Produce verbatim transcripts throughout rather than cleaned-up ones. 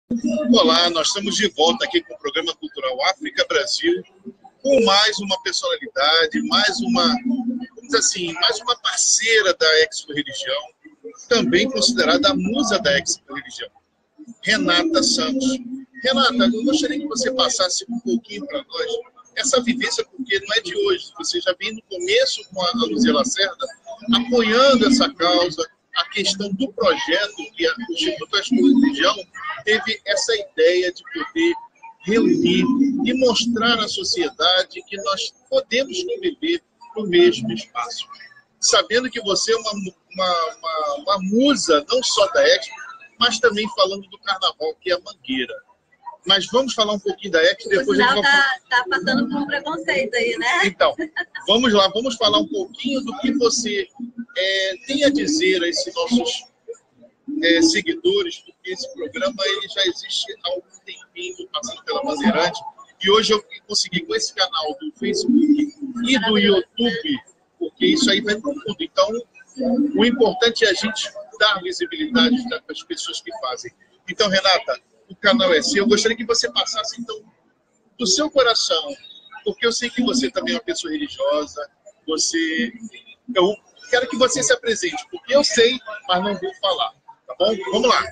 Olá, nós estamos de volta aqui com o programa cultural África Brasil, com mais uma personalidade, mais uma, vamos dizer assim, mais uma parceira da Expo Religião, também considerada a musa da Expo Religião, Renata Santos. Renata, eu gostaria que você passasse um pouquinho para nós essa vivência, porque não é de hoje, você já vem no começo com a Luzia Lacerda, apoiando essa causa, a questão do projeto que o Instituto Expo Religião teve essa ideia de poder reunir e mostrar à sociedade que nós podemos conviver no mesmo espaço. Sabendo que você é uma, uma, uma, uma musa, não só da Expo, mas também falando do carnaval, que é a Mangueira. Mas vamos falar um pouquinho da Expo. Depois Não, a gente tá, vai... tá passando por um preconceito aí, né? Então, vamos lá, vamos falar um pouquinho do que você é, tem a dizer a esses nossos é, seguidores, porque esse programa ele já existe há algum tempinho, passando pela Bandeirante, e hoje eu consegui com esse canal do Facebook e do YouTube, porque isso aí vai para o mundo. Então, o importante é a gente dar visibilidade para as pessoas que fazem. Então, Renata, o canal é seu. Eu gostaria que você passasse, então, do seu coração, porque eu sei que você também é uma pessoa religiosa, você... Eu quero que você se apresente, porque eu sei, mas não vou falar, tá bom? Vamos lá.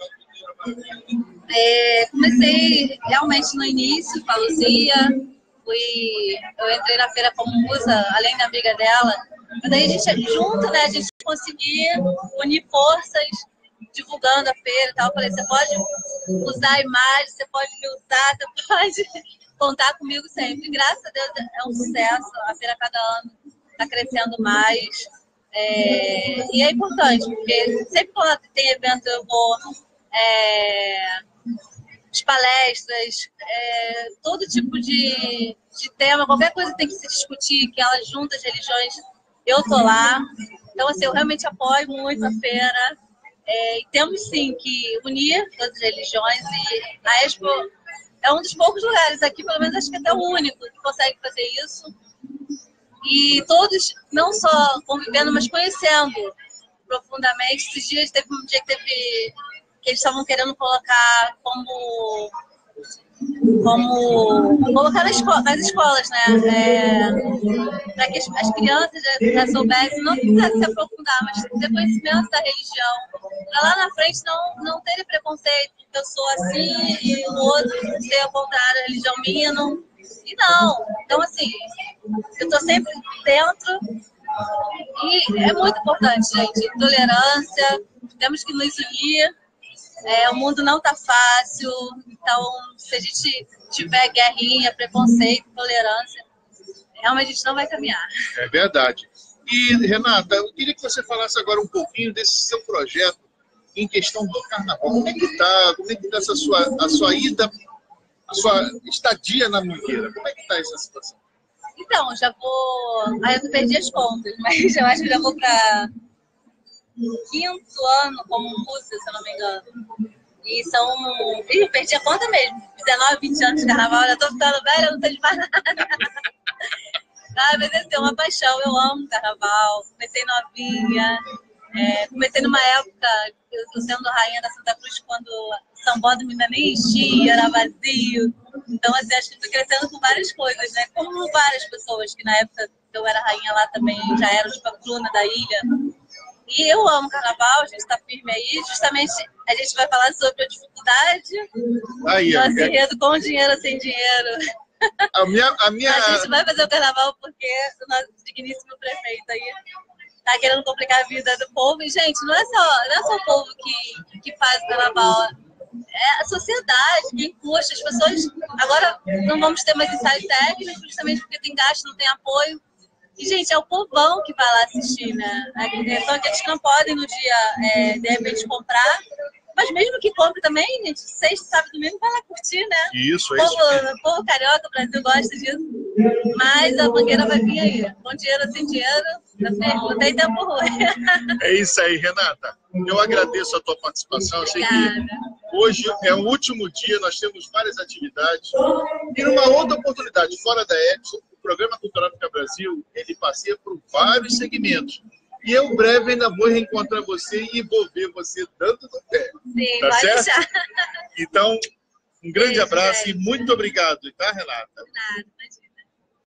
É, comecei realmente no início com a Luzia, fui, eu entrei na feira como musa, além da amiga dela, mas aí a gente junto, né, a gente conseguia unir forças, divulgando a feira e tal. Eu falei, você pode usar a imagem, você pode me usar, você pode contar comigo sempre. Graças a Deus é um sucesso, a feira cada ano está crescendo mais. É, e é importante, porque sempre quando tem evento eu vou, é, as palestras, é, todo tipo de, de tema, qualquer coisa que tem que se discutir, que ela junta as religiões, eu tô lá. Então, assim, eu realmente apoio muito a feira. É, e temos sim que unir todas as religiões, e a Expo é um dos poucos lugares aqui, pelo menos acho que até o único, que consegue fazer isso. E todos, não só convivendo, mas conhecendo profundamente. Esses dias teve um dia que teve que eles estavam querendo colocar como como colocar nas, escola, nas escolas, né? É, para que as, as crianças já, já soubessem, não quisessem se aprofundar, mas ter conhecimento da religião, para lá na frente não, não terem preconceito, que eu sou assim e o outro ser ao contrário, a religião minha, não. E não. Então, assim, eu estou sempre dentro e é muito importante, gente. Tolerância, temos que nos unir. É, o mundo não está fácil, então se a gente tiver guerrinha, preconceito, intolerância, realmente a gente não vai caminhar. É verdade. E, Renata, eu queria que você falasse agora um pouquinho desse seu projeto em questão do carnaval. Como é que está? Como é que está essa sua, a sua ida, a sua estadia na Mangueira? Como é que está essa situação? Então, já vou... Aí eu perdi as contas, mas eu acho que já vou para quinto ano como musa, se eu não me engano. E são... Ih, eu perdi a conta mesmo. dezenove, vinte anos de carnaval, já tô ficando velha, eu não sei de mais nada. Ah, mas esse é uma paixão, eu amo carnaval. Comecei novinha. É, comecei numa época, eu tô sendo rainha da Santa Cruz, quando São Bódromo ainda nem enchia, era vazio. Então, assim, acho que fui crescendo com várias coisas, né? Como várias pessoas que na época que eu era rainha lá também já eram de patrona da ilha. E eu amo carnaval, a gente está firme aí. Justamente a gente vai falar sobre a dificuldade aí, do nosso é... enredo com dinheiro ou sem dinheiro. A minha, a minha... A gente vai fazer o carnaval porque o nosso digníssimo prefeito aí tá querendo complicar a vida do povo. E, gente, não é só, não é só o povo que, que faz o carnaval. É a sociedade, quem puxa. As pessoas agora não vamos ter mais ensaio técnico, justamente porque tem gasto, não tem apoio. E, gente, é o povão que vai lá assistir, né? São aqueles que não podem no dia, é, de repente, comprar. Mas mesmo que compre também, gente, sexta, sábado e domingo, vai lá curtir, né? Isso, o é povo, isso. O povo carioca, o Brasil gosta disso. Mas a Mangueira vai vir aí. Com dinheiro ou sem dinheiro, não tem tempo ruim. É isso aí, Renata. Eu agradeço a tua participação. Eu sei que hoje é o último dia, nós temos várias atividades. E numa outra oportunidade, fora da Expo, o Programa Cultural África Brasil, ele passeia por vários segmentos. E eu, breve, ainda vou reencontrar você e vou ver você dando no pé. Sim, tá pode certo? deixar. Então, um grande Beijo, abraço gente. e muito obrigado, tá, Renata? De nada, imagina.